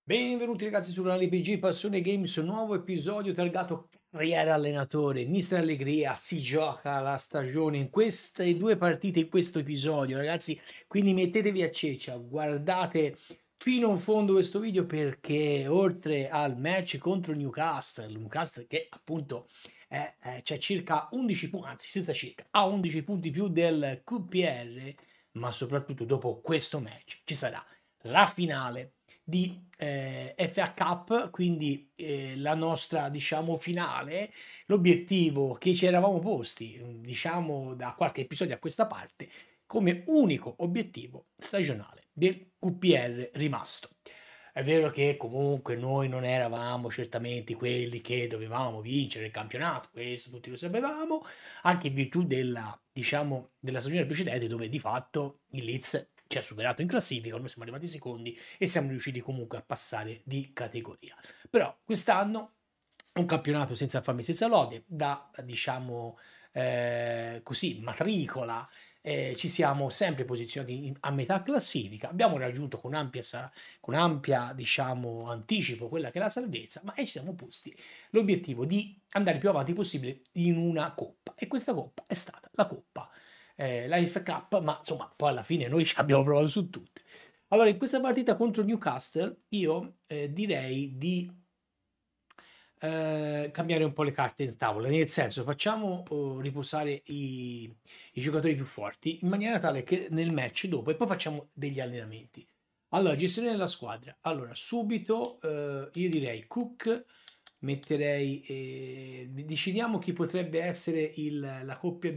Benvenuti ragazzi sul canale PG Passione Games, un nuovo episodio targato Carriera Allenatore. Mister Allegria, si gioca la stagione in queste due partite, in questo episodio ragazzi, quindi mettetevi a ceccia, guardate fino in fondo questo video perché oltre al match contro Newcastle che appunto c'è circa 11 punti, anzi senza circa, ha 11 punti più del QPR, ma soprattutto dopo questo match ci sarà la finale di FA Cup, quindi la nostra diciamo finale, l'obiettivo che ci eravamo posti diciamo da qualche episodio a questa parte come unico obiettivo stagionale del QPR rimasto. È vero che comunque noi non eravamo certamente quelli che dovevamo vincere il campionato, questo tutti lo sapevamo, anche in virtù della, diciamo, della stagione precedente dove di fatto il Leeds ci ha superato in classifica, noi siamo arrivati secondi e siamo riusciti comunque a passare di categoria. Però quest'anno un campionato senza fame e senza lode, da diciamo così matricola ci siamo sempre posizionati a metà classifica, abbiamo raggiunto con ampia diciamo, anticipo quella che è la salvezza, ma ci siamo posti l'obiettivo di andare più avanti possibile in una coppa e questa coppa è stata la coppa, la FA Cup, ma insomma poi alla fine noi ci abbiamo provato su tutte. Allora in questa partita contro Newcastle io direi di cambiare un po' le carte in tavola, nel senso facciamo riposare i giocatori più forti in maniera tale che nel match dopo e poi facciamo degli allenamenti. Allora, gestione della squadra. Allora, subito io direi Cook, metterei, decidiamo chi potrebbe essere la coppia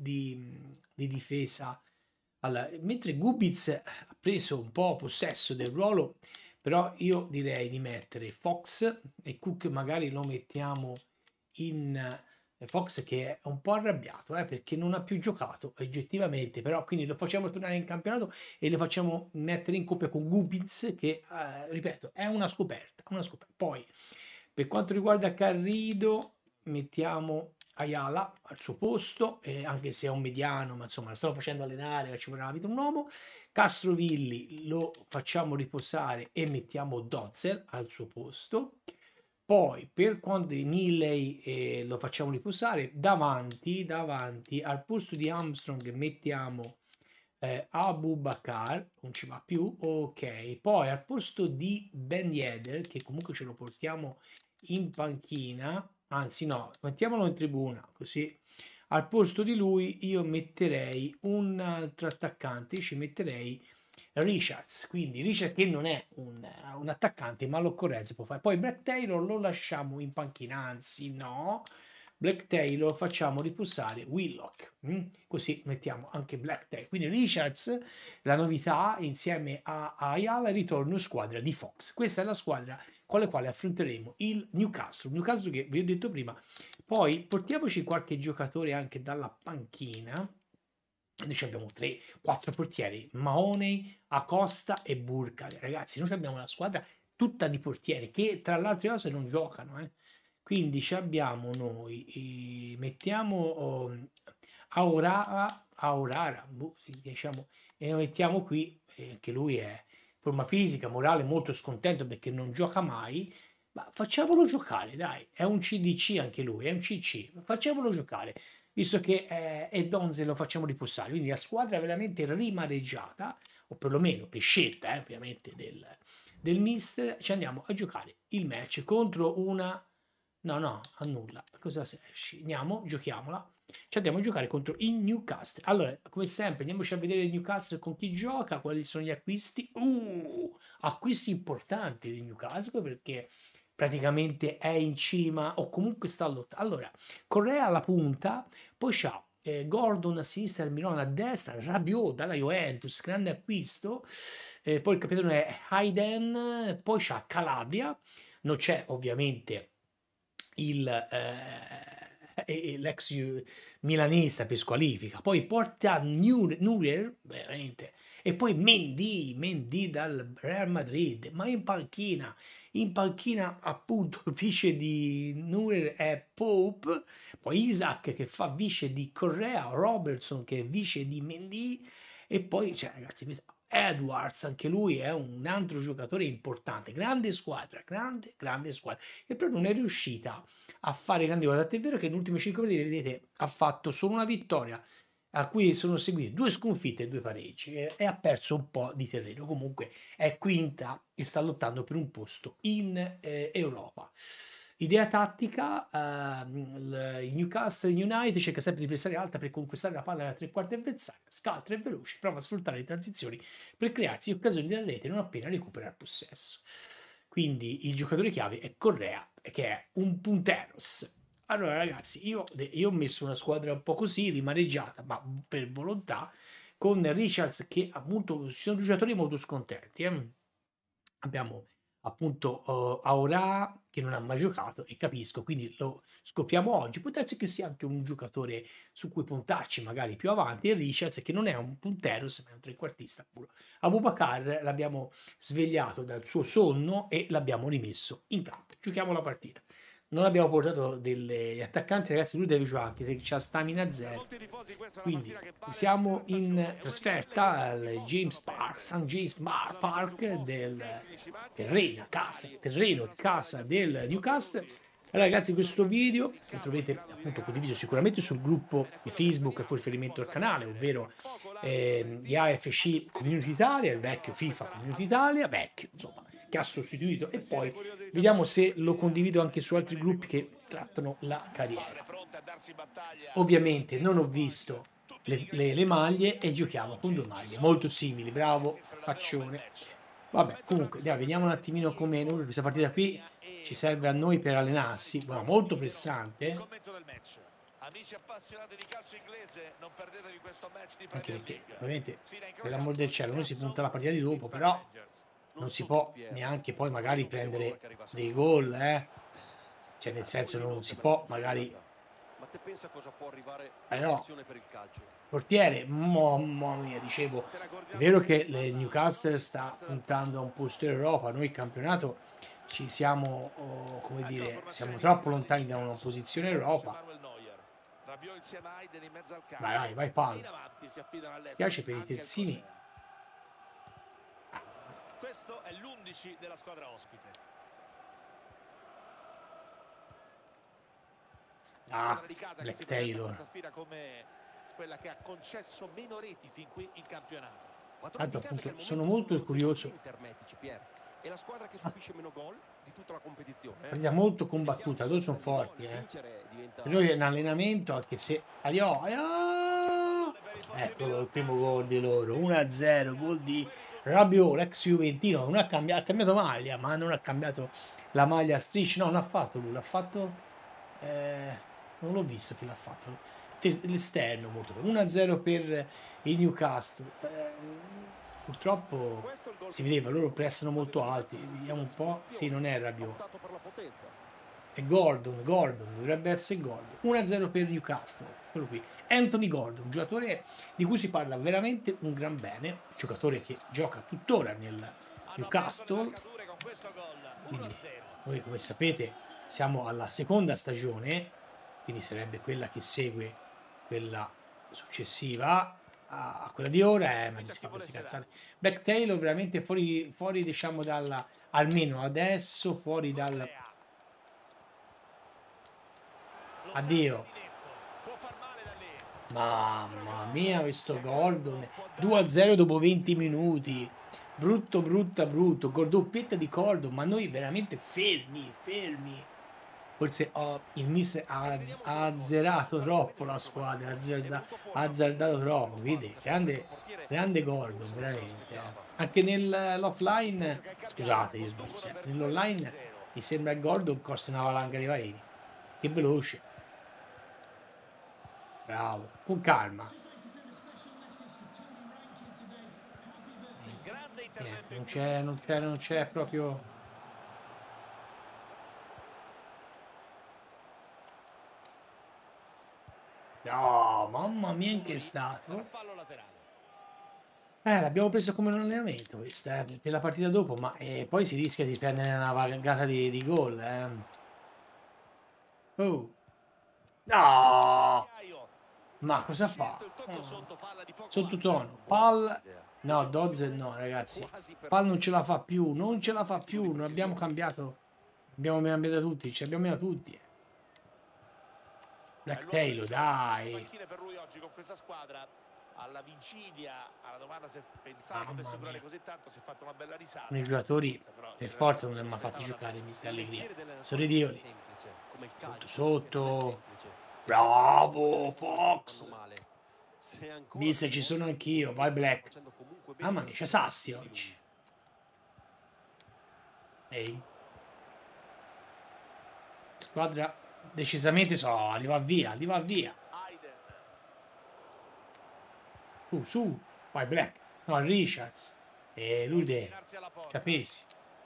di difesa. Allora, mentre Gubiz ha preso un po' possesso del ruolo, però io direi di mettere Fox e Cook magari lo mettiamo in Fox che è un po' arrabbiato perché non ha più giocato oggettivamente, però quindi lo facciamo tornare in campionato e lo facciamo mettere in coppia con Gubiz che ripeto è una scoperta, una scoperta. Poi per quanto riguarda Carrido mettiamo Ayala al suo posto, anche se è un mediano, ma insomma lo stavo facendo allenare, ci vorrà la vita un uomo. Castrovilli lo facciamo riposare e mettiamo Dozzel al suo posto. Poi per quanto di Milley lo facciamo riposare davanti al posto di Armstrong mettiamo Abu Bakar, non ci va più, ok. Poi al posto di Ben Yedder, che comunque ce lo portiamo in panchina, anzi no, mettiamolo in tribuna, così al posto di lui io metterei un altro attaccante, ci metterei Richards, quindi Richard che non è un attaccante, ma l'occorrenza può fare. Poi Black Taylor lo lasciamo in panchina, anzi no, Black Taylor facciamo riposare Willock, così mettiamo anche Black Taylor. Quindi Richards, la novità insieme a Ayala, ritorno in squadra di Fox. Questa è la squadra con la quale affronteremo il Newcastle. Newcastle che vi ho detto prima. Poi portiamoci qualche giocatore anche dalla panchina. Noi abbiamo 3-4 portieri, Mahoney, Acosta e Burka. Ragazzi, noi abbiamo una squadra tutta di portieri che tra le altre cose non giocano. Quindi ci abbiamo noi, mettiamo Aurara, diciamo, e lo mettiamo qui, che lui è forma fisica, morale, molto scontento perché non gioca mai, ma facciamolo giocare, dai, è un CDC anche lui, è un CC, facciamolo giocare, visto che è Donze lo facciamo riposare, quindi la squadra veramente rimareggiata, o perlomeno per scelta, ovviamente, del mister, ci andiamo a giocare il match contro una... No, no, annulla. Cosa esci? Andiamo, giochiamola. Ci andiamo a giocare contro il Newcastle. Allora, come sempre, andiamoci a vedere il Newcastle con chi gioca, quali sono gli acquisti. Acquisti importanti di Newcastle perché praticamente è in cima o comunque sta a lottare. Allora, Correa alla punta, poi c'ha Gordon a sinistra, il Milan a destra, Rabiot dalla Juventus, grande acquisto. Poi il capitano è Hayden, poi c'ha Calabria, non c'è ovviamente l'ex milanista per squalifica, poi porta Neuer, veramente, e poi Mendy dal Real Madrid, ma in panchina appunto il vice di Neuer è Pope, poi Isaac che fa vice di Correa, Robertson che è vice di Mendy, e poi, cioè, ragazzi, Edwards, anche lui è un altro giocatore importante, grande squadra, grande squadra, e però non è riuscita a fare grandi gol. Tant'è vero che nelle ultime 5 partite, vedete, ha fatto solo una vittoria, a cui sono seguite 2 sconfitte e 2 pareggi, e ha perso un po' di terreno. Comunque è quinta e sta lottando per un posto in Europa. Idea tattica, il Newcastle United cerca sempre di pressare alta per conquistare la palla nella tre quarti avversaria, scaltra e veloce, prova a sfruttare le transizioni per crearsi occasioni della rete non appena recupera il possesso. Quindi il giocatore chiave è Correa, che è un punteros. Allora ragazzi, io ho messo una squadra un po' così, rimaneggiata, ma per volontà, con Richards che appunto ci sono giocatori molto scontenti. Abbiamo appunto Aura che non ha mai giocato e capisco, quindi lo scopriamo oggi. Può darsi che sia anche un giocatore su cui puntarci magari più avanti, e Richards che non è un puntero, ma è un trequartista puro. Abubakar l'abbiamo svegliato dal suo sonno e l'abbiamo rimesso in campo. Giochiamo la partita. Non abbiamo portato degli attaccanti, ragazzi, lui deve giocare anche se c'ha stamina zero. Quindi siamo in trasferta al James Park, St. James Park del terreno e casa del Newcastle. Allora ragazzi, questo video lo trovate appunto condiviso sicuramente sul gruppo di Facebook con riferimento al canale, ovvero di AFC Community Italia, il vecchio FIFA Community Italia, vecchio insomma, che ha sostituito, e poi vediamo se lo condivido anche su altri gruppi che trattano la carriera. Ovviamente non ho visto le maglie e giochiamo con 2 maglie molto simili, bravo faccione. Vabbè, comunque vediamo un attimino come questa partita qui ci serve a noi per allenarsi. Bueno, molto pressante, anche perché ovviamente per l'amor del cielo noi si punta la partita di dopo, però non si può neanche poi magari prendere dei gol, cioè nel senso non si può magari. Ma te pensa cosa può arrivare No. per il calcio? Portiere, mamma mia, dicevo, è vero che il Newcastle sta puntando a un posto in Europa, noi il campionato ci siamo, come dire, siamo troppo lontani da una posizione in Europa. Vai palla. Spiace per i terzini. Questo è l'11 della squadra ospite. Black Taylor. Quella che ha concesso meno reti fin qui in campionato. Tanto appunto sono molto curioso. È la squadra che subisce meno gol di tutta la competizione. Partita molto combattuta, loro sono forti, Per noi è un allenamento, anche se eccolo il primo gol di loro, 1-0, gol di Rabiot, l'ex Juventino. Non ha cambiato maglia, ma non ha cambiato la maglia a strisce, no, non ha fatto lui, l'ha fatto non l'ho visto chi l'ha fatto, l'esterno molto bene. 1-0 per il Newcastle. Purtroppo si vedeva, loro prestano molto alti. Vediamo un po'. Sì, non è Rabiot, è Gordon, dovrebbe essere Gordon. 1-0 per Newcastle, quello qui, Anthony Gordon, un giocatore di cui si parla veramente un gran bene, un giocatore che gioca tuttora nel Newcastle. Quindi noi, come sapete, siamo alla seconda stagione, quindi sarebbe quella che segue quella successiva a quella di ora, ma si fa queste cazzate. Black Taylor veramente fuori diciamo dalla, almeno adesso fuori dal. Addio. Mamma mia, questo Gordon 2-0 dopo 20 minuti. Brutto, doppietta di Gordon, ma noi veramente fermi. Forse il mister ha azzerato troppo la squadra, ha azzardato troppo, vedi? Grande Gordon, veramente. Anche nell'offline, scusate, io sbaglio sempre, nell'online mi sembra che Gordon costa una valanga di vaini. Che veloce. Bravo, con calma. Niente, non c'è proprio. No, mamma mia, che è stato. L'abbiamo preso come un allenamento questa, per la partita dopo, ma poi si rischia di prendere una vagata di gol. Oh. No! Ma cosa fa? Sottotono, palla No, Dodds no, ragazzi. Quasi per Pal non ce la fa più, non ce la fa più. Non abbiamo cambiato. Abbiamo cambiato tutti, ci abbiamo meno tutti. Black Taylor, dai. Panchine per lui oggi con questa squadra. Alla vigilia, alla domanda se pensava Mamma potesse durare mia. così tanto, si è fatto una bella risata. Con i giocatori Però per il forza non ragazzo li ha mai fatti aspettava giocare Mister il Allegria. mestiere dell'allenatore Sorridevoli. semplice, come il Sotto calcio, sotto. che non è semplice. Bravo Fox. Fanno male. Se ancora Mister, ci sono anch'io. Vai Black. Facendo comunque bene Mamma mia, c'è Sassi tutti i oggi. lunghi. Ehi. Squadra decisamente li va via, li va via. Hayden. Su. Vai Black. No, Richards. E lui deve. Avvicinarsi alla porta. Capisci?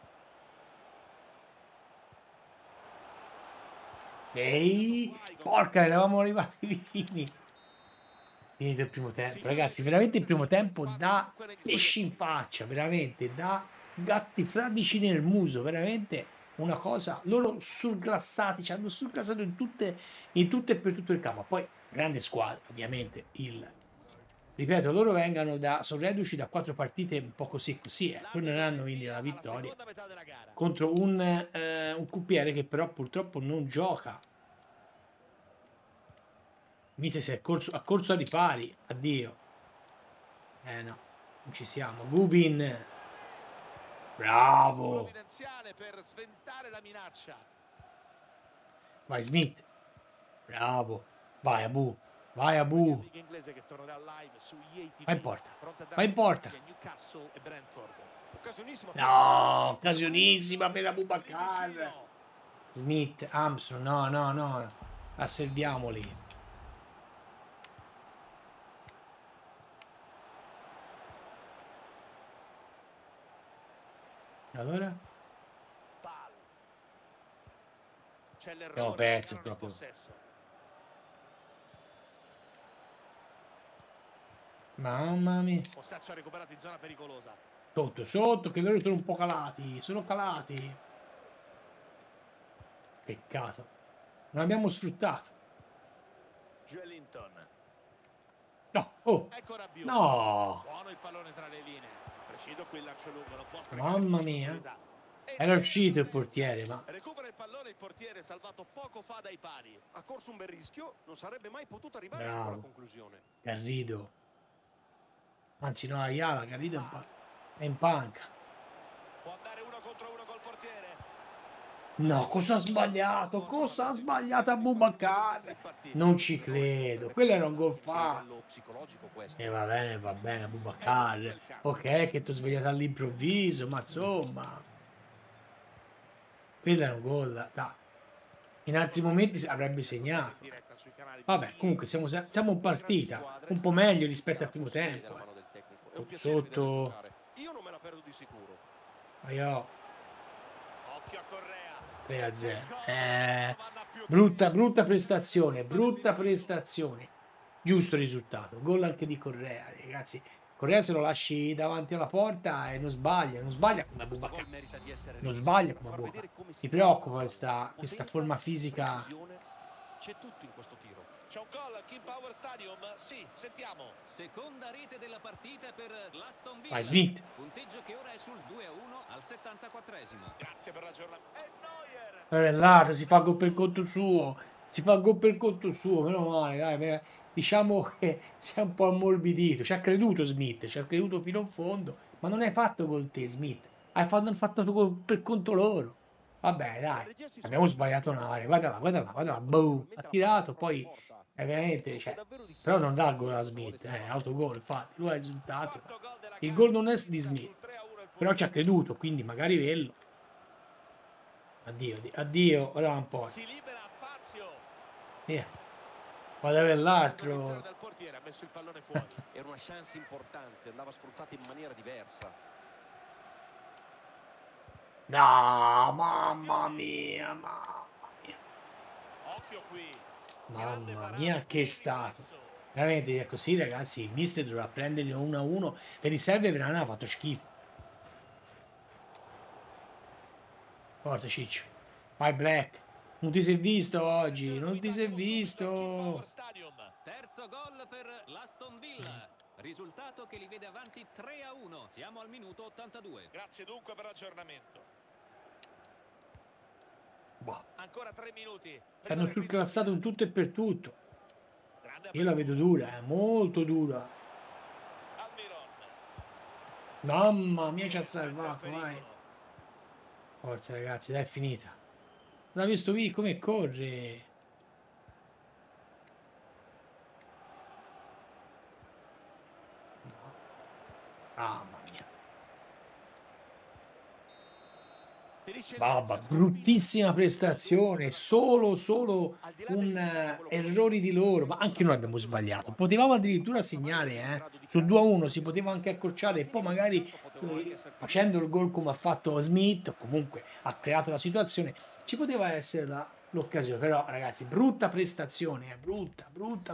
Ehi. Porca, eravamo arrivati vicini. Finito il primo tempo. Ragazzi, veramente il primo tempo da pesci in faccia. Veramente da gatti fradici nel muso. Veramente una cosa. Loro surglassati. Ci hanno surglassato in tutte e per tutto il campo. Poi, grande squadra, ovviamente. Ripeto, loro sono reduci da 4 partite un po' così. Torneranno quindi alla vittoria Seconda metà della gara. contro un cuppiere che però purtroppo non gioca. Mise si è ha corso a ripari. Addio. No, non ci siamo. Gubin. Bravo. Provvidenziale per sventare la minaccia. Vai Smith. Bravo. Vai Abu. Vai Abu. Liga inglese che tornerà live su EA TV. Vai in porta. Pronta a Vai in porta. darsi Newcastle e Brentford. Occasionissima. No, occasionissima per Abubakar. Smith, Armstrong. No. Asserviamoli. Allora? Pal. C'è Abbiamo l'errore. perso erano in proprio. possesso. Mamma mia. Possesso recuperato in zona pericolosa. Sotto, che loro sono un po' calati. Sono calati. Peccato. Non abbiamo sfruttato. Joelinton. No. Oh. Ecco Rabiot. No. Buono il pallone tra le linee. Preciso qui il lancio lungo. Non può sprecare Mamma più mia. opportunità. Ed Era è uscito il Hernandez. portiere, ma... Recupera il pallone il portiere salvato poco fa dai pali. Ha corso un bel rischio, non sarebbe mai potuto arrivare a Bravo. quella conclusione. Garrido. Anzi no, Ayala, Garrido è in panca. Può andare 1 contro 1 col portiere. No, cosa ha sbagliato? Cosa ha sbagliato Abubakar? Non ci credo. Quello era un gol fatto. Livello psicologico questo. E va bene, Abubakar. Ok, che ti ho svegliato all'improvviso, ma insomma... Quello era un gol, dai. In altri momenti avrebbe segnato. Diretta sui canali Vabbè, TV. comunque siamo in partita. Un po' meglio rispetto al primo tempo. Nella mano del tecnico. È un piacere Sotto. vederlo giocare. Io non me la perdo di sicuro. Aiò, Occhio a Correa. 3-0. Brutta prestazione, Giusto risultato. Gol anche di Correa, ragazzi. Correa se lo lasci davanti alla porta e non sbaglia come Abubakar. Merita di essere Non rivisto. sbaglia come Far Abubakar. vedere come si Mi preoccupa gioca. questa Potenza, forma fisica. precisione. C'è tutto in questo tiro. C'è un gol al King Power Stadium. Sì, sentiamo. Seconda rete della partita per l'Aston Villa. Vai Smith. Punteggio che ora è sul 2-1 al 74esimo. Grazie per l'aggiornamento. E Neuer. Rellato, si fa gol per conto suo. Meno male, dai. Diciamo che si è un po' ammorbidito. Ci ha creduto Smith, ci ha creduto fino in fondo. Ma non hai fatto gol te, Smith. Hanno fatto gol per conto loro. Vabbè, dai. Abbiamo sbagliato un'area. Guarda là. Boom. Ha tirato, poi è veramente. Però non dà il gol a Smith. Autogol, infatti. Lui ha risultato. Quarto gol della Il gara. gol non è di Smith. Sul 3-1 il Però ci ha creduto, quindi magari quello. Addio. Ora va un po'. Si libera spazio. Via. Vado a vedere l'altro. Correzione del portiere, ha messo il pallone fuori. Era una chance importante, andava sfruttata in maniera diversa. No, mamma mia. Occhio qui. Mamma mia, che stato. Veramente è così, ragazzi. Il mister dovrà prendere 1-1. Le riserve verranno, ha fatto schifo. Forza Ciccio. Vai Black. Non ti sei visto oggi. Non ti sei visto. Terzo gol per l'Aston Villa. Risultato che li vede avanti 3-1. Siamo al minuto 82. Grazie dunque per l'aggiornamento. Boh. Ancora 3 minuti. Ci hanno surclassato in tutto e per tutto. Grande Io la vedo dura, molto dura. Almiron. Mamma mia, ci ha salvato, vai. Forza ragazzi, dai, è finita. L'ha visto qui come corre. No. Mamma mia. Babba, bruttissima prestazione, solo errori di loro, ma anche noi abbiamo sbagliato. Potevamo addirittura segnare, su 2-1 si poteva anche accorciare e poi magari facendo il gol come ha fatto Smith, o comunque ha creato la situazione, ci poteva essere l'occasione. Però ragazzi, brutta prestazione, brutta.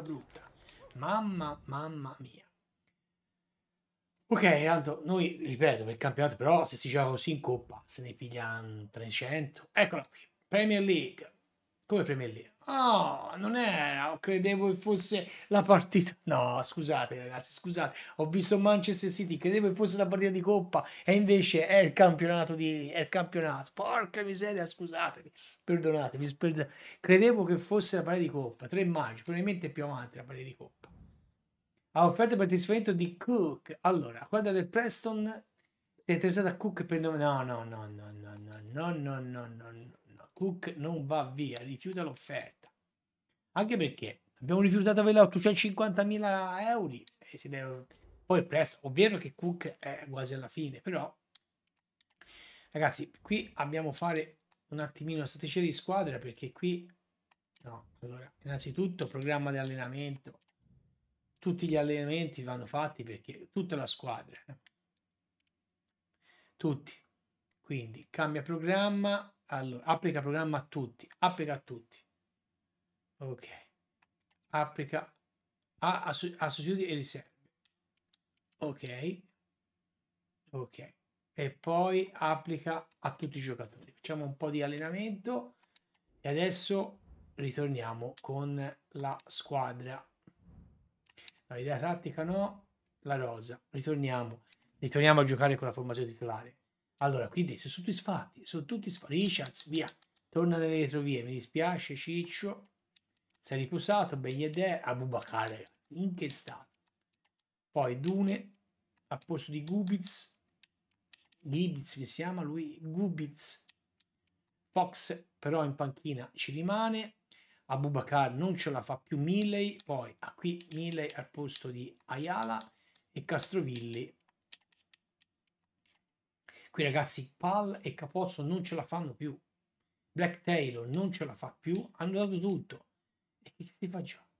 Mamma mia. Ok, tanto noi, ripeto, per il campionato, però se si gioca così in Coppa se ne pigliano 300. Eccola qui, Premier League. Come Premier League? Oh, non era, credevo che fosse la partita. No, scusate ragazzi, scusate. Ho visto Manchester City, credevo che fosse la partita di Coppa e invece è il campionato è il campionato. Porca miseria, scusatemi, perdonatemi, credevo che fosse la partita di Coppa. 3 maggio, probabilmente più avanti la partita di Coppa. Ha offerto per il trasferimento di Cook. Allora, quella del Preston è interessata a Cook per no. Cook non va via, rifiuta l'offerta. Anche perché abbiamo rifiutato quella 850.000 euro e si deve... Poi il Preston, ovvero che Cook è quasi alla fine, però ragazzi, qui abbiamo fare un attimino una strategia di squadra, perché qui no, allora, innanzitutto programma di allenamento. Tutti gli allenamenti vanno fatti perché tutta la squadra, tutti, quindi cambia programma, allora applica programma a tutti, ok, applica a sostituti e riserve, ok, e poi applica a tutti i giocatori. Facciamo un po' di allenamento e adesso ritorniamo con la squadra. L'idea tattica no, la rosa. Ritorniamo a giocare con la formazione titolare. Allora, qui adesso sono tutti sfatti. Richards, via, torna nelle retrovie. Mi dispiace, Ciccio, si è riposato. Beyedè, Abubakar, in che stato? Poi Dune a posto di Gubitz mi si chiama lui, Gubitz. Fox però in panchina ci rimane. Abubakar non ce la fa più, Milley, poi qui Milley al posto di Ayala e Castrovilli. Qui ragazzi Pal e Capozzo non ce la fanno più, Black Taylor non ce la fa più, hanno dato tutto e che si fa già?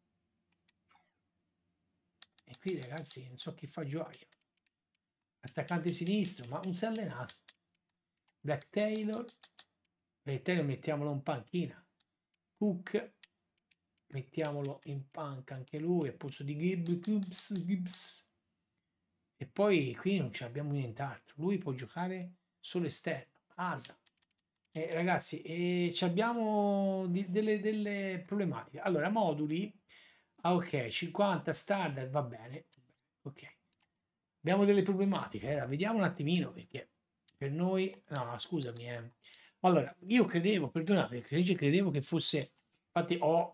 E qui ragazzi non so chi fa gioia, attaccante sinistro, ma non si è allenato. Black Taylor mettiamolo in panchina, Cook mettiamolo in panca anche lui al posto di Gibbs, e poi qui non ci abbiamo nient'altro, lui può giocare solo esterno, Asa. Ragazzi, abbiamo delle problematiche. Allora, moduli, ok, 50 standard, va bene, ok, abbiamo delle problematiche, vediamo un attimino, perché per noi, no, scusami, allora, io credevo, perdonate, credevo che fosse, infatti ho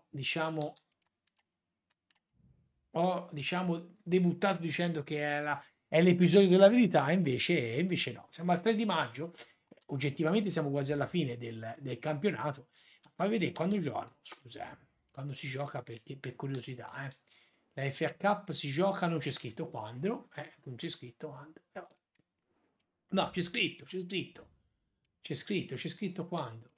debuttato dicendo che è l'episodio della verità, invece no, siamo al 3 di maggio, oggettivamente siamo quasi alla fine del campionato. Fai vedere quando giocano, scusa, quando si gioca, perché per curiosità, la FA Cup si gioca, non c'è scritto quando, non c'è scritto quando, no, c'è scritto quando,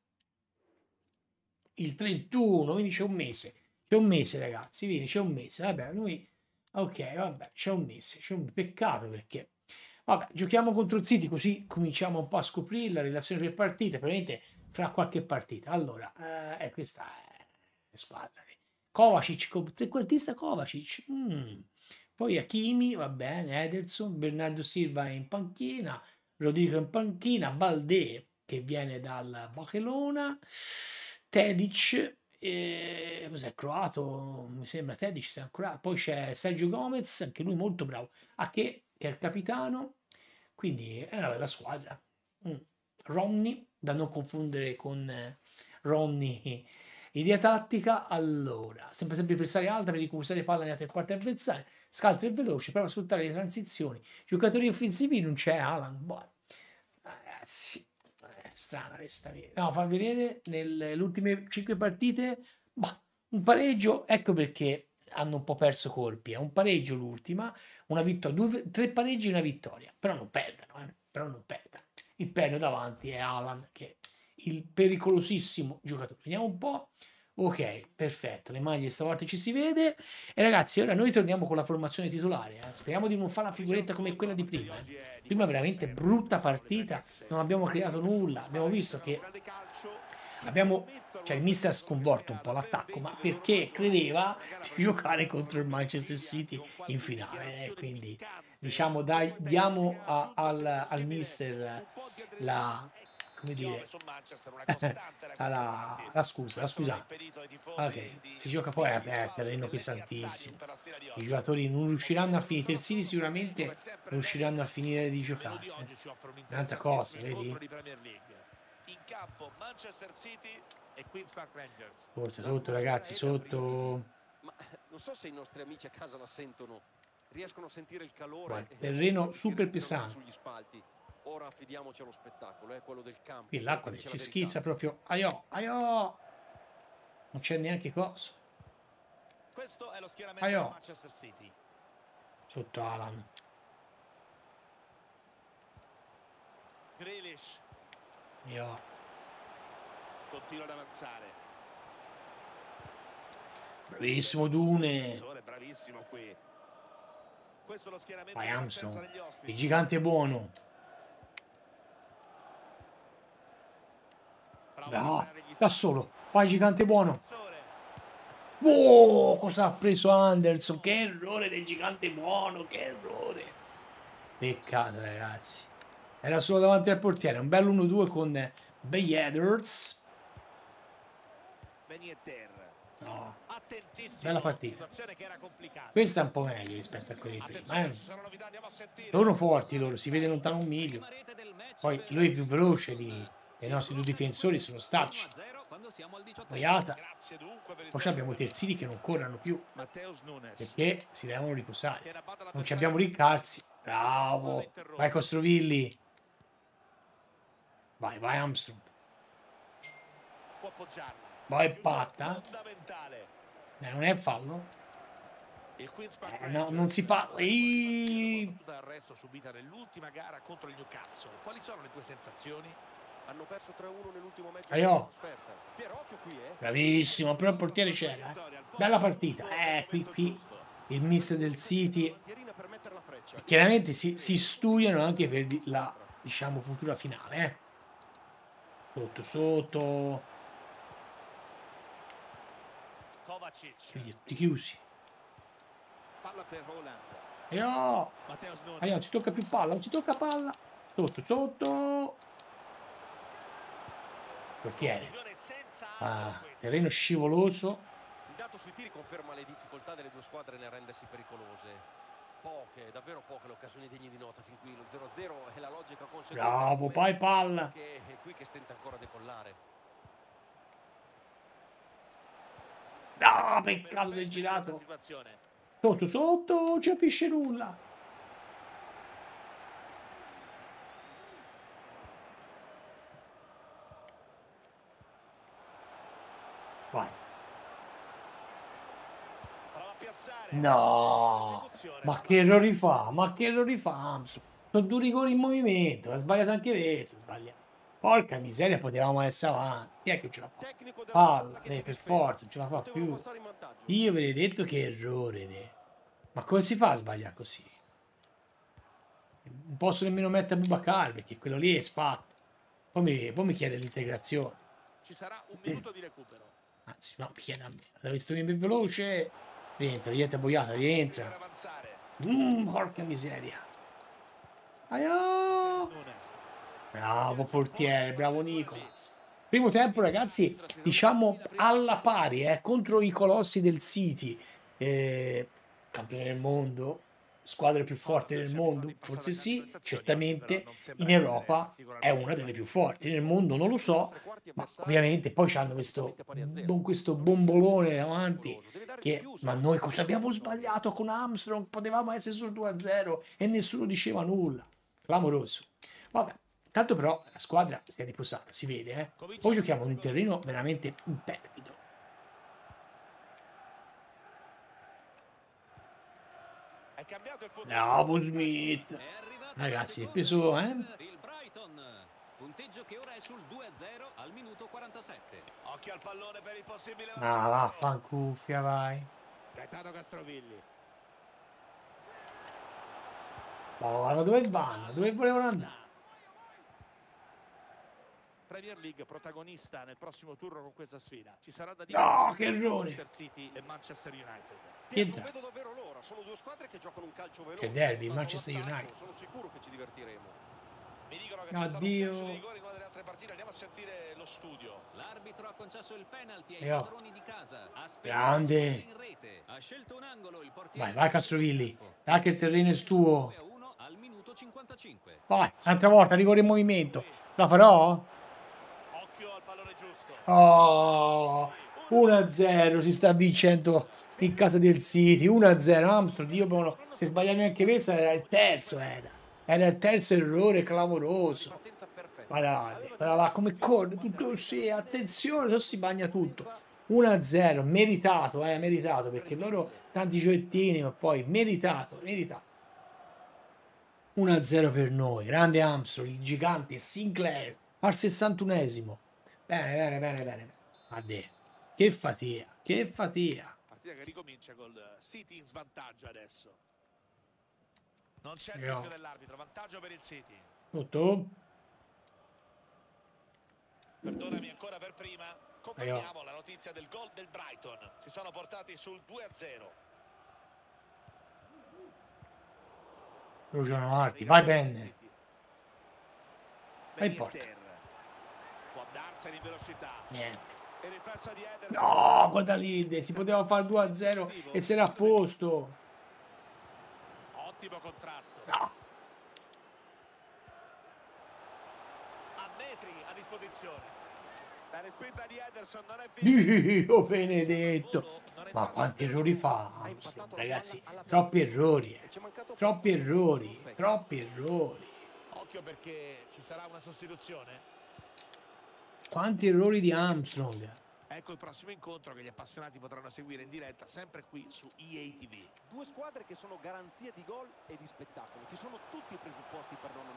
il 31, quindi c'è un mese ragazzi, quindi c'è un mese, vabbè, noi, ok, vabbè, c'è un mese, peccato, perché, vabbè, giochiamo contro il City, così cominciamo un po' a scoprire la relazione per partite, probabilmente fra qualche partita. Allora, questa è squadra, Kovacic, trequartista Kovacic, poi Hakimi, va bene, Ederson, Bernardo Silva è in panchina, Rodrigo in panchina, Balde che viene dal Barcellona, Tedic Cos'è? Croato, mi sembra Tedic sia ancora. Poi c'è Sergio Gomez, anche lui molto bravo. Che è il capitano, quindi è una bella squadra. Romney, da non confondere con Ronny, idea tattica. Allora, sempre pressare alta per recuperare palla nella tre quarti avversaria, scaltra e veloce, prova a sfruttare le transizioni. Giocatori offensivi non c'è Alan. Boh. Ragazzi, strana questa. No, fa vedere nelle ultime 5 partite, bah, un pareggio, ecco perché hanno un po' perso colpi. È un pareggio l'ultima, una vittoria, 3 pareggi e una vittoria, però non perdano, però non perdano. Il perno davanti è Alan, che è il pericolosissimo giocatore. Vediamo un po'. Ok, perfetto, le maglie stavolta ci si vede. E ragazzi, ora noi torniamo con la formazione titolare. Speriamo di non fare la figuretta come quella di prima. Prima veramente brutta partita, non abbiamo creato nulla. Abbiamo visto che cioè il mister ha sconvolto un po' l'attacco, ma perché credeva di giocare contro il Manchester City in finale. Quindi diciamo, diamo al mister la, come dire, la scusa. Ok, si gioca poi a terreno pesantissimo. I giocatori non riusciranno a finire. Il City sicuramente non riusciranno a finire di giocare. Un'altra cosa, vedi? In campo Manchester City e Queen's Park Rangers. Forse sotto, ragazzi, sotto. Ma non so se i nostri amici a casa la sentono. Riescono a sentire il calore. Guarda, terreno super pesante. Sugli spalti. Ora affidiamoci allo spettacolo, è quello del campo. Qui l'acqua si schizza proprio. Aiò. Non c'è neanche cosa. Questo è lo schieramento di Manchester City. Sotto Alan. Grealish. Continua ad avanzare. Bravissimo Dune. Bravissimo qui. Questo è lo schieramento Vai Armstrong. Il gigante buono. No, da solo. Vai gigante buono. Wow, cosa ha preso Anderson? Che errore del gigante buono, che errore. Peccato ragazzi. Era solo davanti al portiere. Un bel 1-2 con Bayeders. No. Bella partita. Questa è un po' meglio rispetto a quelli di prima. Loro forti, loro. Si vede lontano un miglio. Poi lui è più veloce dei nostri due difensori, sono statici. Boiata. Poi abbiamo i terzini che non corrono più perché si devono riposare. Non ci abbiamo Riccarsi. Bravo. Vai Costrovilli. Vai Armstrong. Vai Patta. Non è fallo? No, non si parla. D'arresto subita nell'ultima gara contro il Newcastle. Quali sono le tue sensazioni? Hanno perso 3-1 nell'ultimo match. Bravissimo, però il portiere c'era. Bella partita. Qui il mister del City. Chiaramente si studiano anche per la, diciamo, futura finale. Sotto. Quindi tutti chiusi. Palla per non ci tocca più palla, non ci tocca palla. Sotto. Portiere. Terreno scivoloso. Il dato sui tiri conferma le difficoltà delle due squadre nel rendersi pericolose. Davvero poche le occasioni degne di nota fin qui. Lo 0-0 è la logica conseguenza. Bravo, poi palla. Che è qui che stenta ancora a decollare. No, peccato, si è girato. Sotto, non ci capisce nulla. Vai. No, ma che errori fa? Armstrong? Sono due rigori in movimento. Ha sbagliato anche questo. Porca miseria, potevamo essere avanti. Chi è che ce la fa? Palla, per forza, non ce la fa più. Io ve l'ho detto che errore. Ma come si fa a sbagliare così? Non posso nemmeno mettere Boubacar perché quello lì è sfatto. Poi mi chiede l'integrazione. Ci sarà un minuto di recupero. Anzi, no, mi chiede a me. L'ha visto più veloce. Rientra Boiata, rientra. Porca miseria. Bravo portiere, bravo Nicolas. Primo tempo, ragazzi, diciamo alla pari, contro i colossi del City, campione del mondo, squadre più forti del mondo, forse sì, certamente in Europa è una delle più forti, nel mondo non lo so, ma ovviamente poi hanno questo bombolone davanti che, ma noi cosa abbiamo sbagliato con Armstrong? Potevamo essere sul 2-0 e nessuno diceva nulla, clamoroso. Vabbè, tanto però la squadra si è riposata, si vede, Poi giochiamo in un terreno veramente impervido. È cambiato il punto. Bravo Smith. È arrivato Ragazzi, il è preso, per il Brighton. Punteggio che ora è sul 2-0 al minuto 47. Occhio al pallone per il possibile Ah, vantaggio. vaffancuffia, vai. Gaetano Castrovilli. Buono, dove vanno? Dove volevano andare? Premier League protagonista nel prossimo turno con questa sfida. Ci sarà da No, dire che errore. Manchester City e Manchester United. Che Non entra? vedo davvero l'ora, sono due squadre che giocano un calcio veloce. Che derby, Stanno Manchester all'attacco, United. Sono sicuro che ci divertiremo. Mi dicono che c'è stato un Addio. calcio di rigore in una delle altre partite. Andiamo a sentire lo studio. L'arbitro ha concesso il penalty ai Io. padroni di casa. Ha spedito Grande. in rete. Ha scelto un angolo il portiere. Vai, vai Castrovilli. Dai che il terreno è tuo. 2-1 al minuto 55. Vai, un'altra volta, rigore in movimento. La farò? Occhio al pallone giusto. Oh, 1-0, si sta vincendo in casa del City. 1-0, Armstrong, Dio buono. Se sbagliavi anche questo era il terzo, era il terzo errore clamoroso. Partenza perfetta. Guardate, guarda come corre, tutto sì, attenzione, se si bagna tutto. 1-0, meritato, meritato, perché loro tanti gioiettini, ma poi meritato, meritato. 1-0 per noi, grande Armstrong, il gigante Sinclair, al 61esimo. Bene, bene, bene, bene. Addio. Che fatica, che fatica. Partita che ricomincia col City in svantaggio adesso. Non c'è il Io. rischio dell'arbitro, vantaggio per il City. Tutto? Perdonami ancora per prima. Confermiamo la notizia del gol del Brighton. Si sono portati sul 2-0. Luciano Marti, vai bene. Vai in porta. Può darsene in velocità. Niente. E riflesso di Ederson. No, guarda lì, si poteva fare 2-0 e se era a posto. Ottimo contrasto. No. A metri a disposizione. La respinta di Ederson non è finita. Dio benedetto. Ma quanti errori fa Armstrong, ragazzi? Troppi errori, Troppi errori, troppi errori. Occhio perché ci sarà una sostituzione. Quanti errori di Armstrong. Ecco il prossimo incontro che gli appassionati potranno seguire in diretta sempre qui su EA TV. Due squadre che sono garanzia di gol e di spettacolo. Ci sono tutti i presupposti per non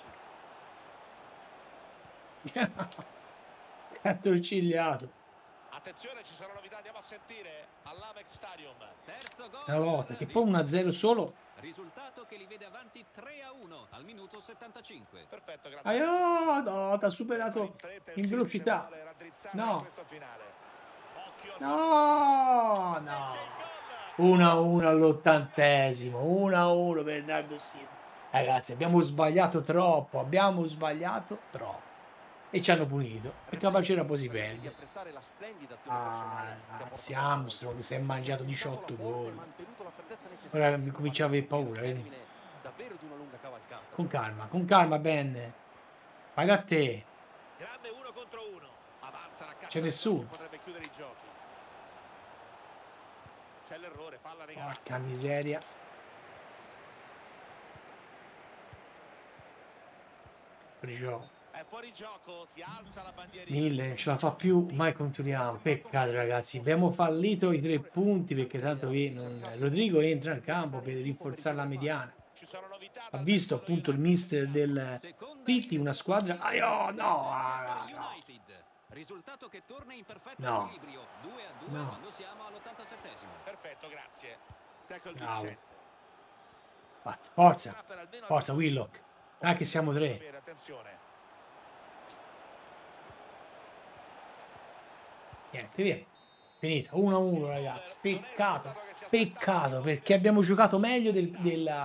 annoiarci. Attorcigliato. Attenzione, ci sono novità, andiamo a sentire all'Amex Stadium. Terzo gol. Una volta che poi 1-0 solo. Risultato che li vede avanti 3-1 al minuto 75. Perfetto, grazie. No, ti ha superato in velocità. No. No, no. 1-1 all'80esimo. 1-1 per Bernardo Silva. Ragazzi, abbiamo sbagliato troppo. E ci hanno punito. E Capacera poi si perde. Ragazzi, Armstrong si è mangiato 18 gol. Ora mi comincia a avere paura, vedi? Con calma, Ben. Vai da te. Grande 1 contro 1. Avanza la C'è nessuno. Potrebbe chiudere i giochi. C'è l'errore, palla regalata. Porca miseria. Fuori gioco. È fuori gioco, si alza la bandierina. Mille, non ce la fa più, mai continuiamo. Peccato ragazzi, abbiamo fallito i 3 punti perché tanto qui Rodrigo entra in campo per rinforzare la mediana. Ci sono novità Ha dal visto secondo appunto il mister del City, una squadra... no. United. Risultato che torna in perfetto No. equilibrio. 2-2 No. quando siamo all'87esimo. Perfetto, grazie. Tackle Bravo. vincente. Forza, Per almeno forza Willock. Dai che siamo 3. Attenzione. Niente, via. Finita, 1-1 ragazzi. Peccato perché abbiamo giocato meglio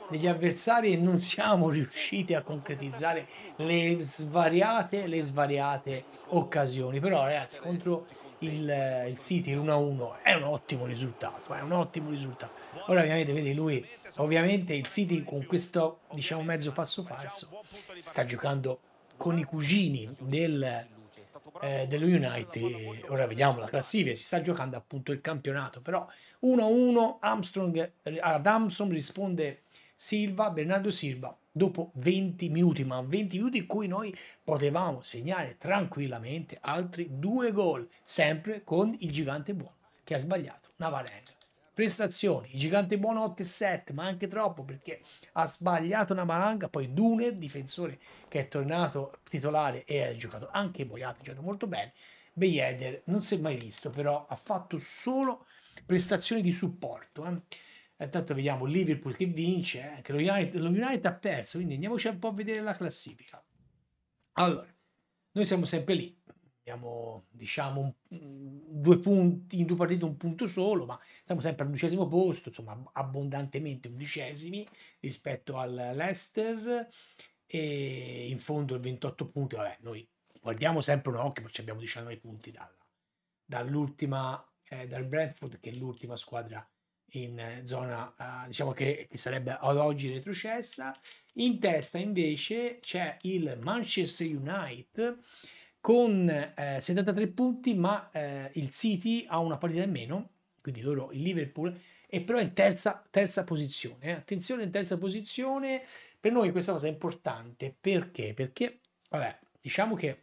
degli avversari e non siamo riusciti a concretizzare le svariate occasioni. Però ragazzi, contro il City l'1-1 è un ottimo risultato, è un ottimo risultato. Ora ovviamente vedi lui, ovviamente il City con questo diciamo mezzo passo falso sta giocando con i cugini dello United. Ora vediamo la classifica, si sta giocando appunto il campionato, però 1-1 ad Armstrong risponde Bernardo Silva dopo 20 minuti, ma 20 minuti in cui noi potevamo segnare tranquillamente altri 2 gol, sempre con il gigante buono che ha sbagliato una valanga. Prestazioni, il gigante buono 8-7, ma anche troppo perché ha sbagliato una valanga. Poi Dune, difensore che è tornato titolare e ha giocato anche Boyata, ha giocato molto bene. Beyeder non si è mai visto, però ha fatto solo prestazioni di supporto. Intanto vediamo Liverpool che vince, che lo United ha perso, quindi andiamoci un po' a vedere la classifica. Allora, noi siamo sempre lì, abbiamo diciamo 2 punti in 2 partite, un punto solo, ma siamo sempre al 12° posto, insomma abbondantemente 11° rispetto al Leicester, e in fondo il 28 punti. Vabbè, noi guardiamo sempre un occhio perché abbiamo 19 punti dall'ultima dal Brentford, che è l'ultima squadra in zona diciamo che sarebbe ad oggi retrocessa. In testa invece c'è il Manchester United con 73 punti, ma il City ha una partita in meno, quindi loro il Liverpool, e però in terza posizione. Attenzione, in terza posizione. Per noi questa cosa è importante perché vabbè, diciamo che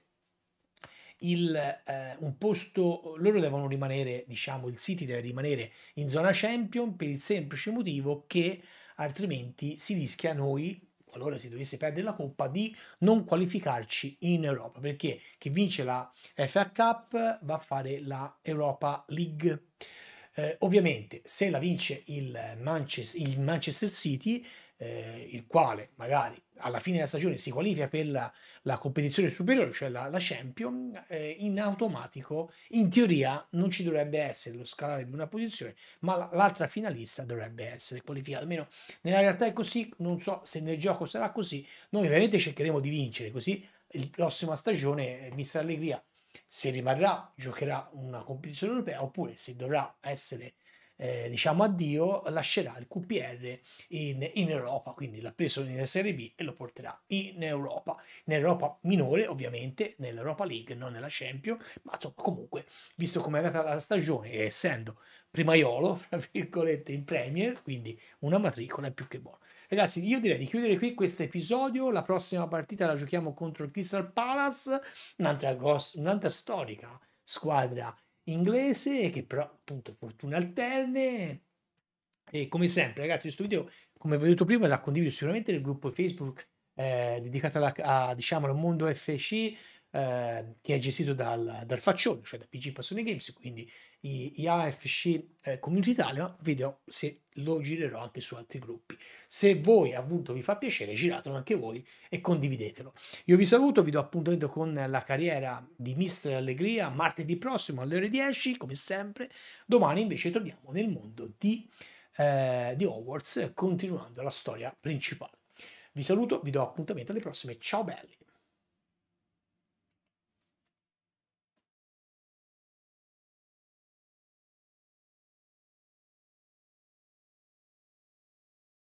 un posto, loro devono rimanere, diciamo il City deve rimanere in zona Champion per il semplice motivo che altrimenti si rischia noi, qualora si dovesse perdere la Coppa, di non qualificarci in Europa, perché chi vince la FA Cup va a fare la Europa League. Ovviamente se la vince il Manchester City, il quale magari alla fine della stagione si qualifica per la competizione superiore, cioè la Champion, in automatico, in teoria, non ci dovrebbe essere lo scalare di una posizione, ma l'altra finalista dovrebbe essere qualificata. Almeno nella realtà è così, non so se nel gioco sarà così. Noi ovviamente cercheremo di vincere, così la prossima stagione Mister Allegria, se rimarrà, giocherà una competizione europea, oppure se dovrà essere diciamo addio, lascerà il QPR in Europa, quindi l'ha preso nella Serie B e lo porterà in Europa minore, ovviamente nell'Europa League, non nella Champions, ma insomma comunque, visto come è andata la stagione e essendo primaiolo, fra virgolette, in Premier, quindi una matricola è più che buona. Ragazzi, io direi di chiudere qui questo episodio. La prossima partita la giochiamo contro il Crystal Palace, un'altra storica squadra inglese che però appunto fortune alterne. E come sempre ragazzi, questo video, come vi ho detto prima, l'ha condiviso sicuramente nel gruppo Facebook dedicato diciamo al mondo FC, che è gestito dal Faccione, cioè da PG Passione Games, quindi gli AFC Community Italia. Video se lo girerò anche su altri gruppi. Se voi appunto vi fa piacere, giratelo anche voi e condividetelo. Io vi saluto, vi do appuntamento con la carriera di Mister Allegria martedì prossimo alle ore 10 come sempre. Domani invece torniamo nel mondo di Hogwarts, continuando la storia principale. Vi saluto, vi do appuntamento alle prossime. Ciao belli!